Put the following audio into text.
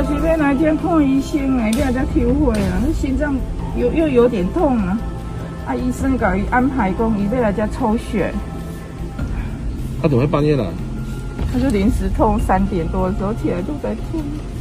是要来这看医生的，你还在抽血啊？你心脏又有点痛啊！啊，医生给伊安排讲，伊要来这抽血。 他怎么会半夜来？ 他就临时痛，3点多的时候起来就在痛。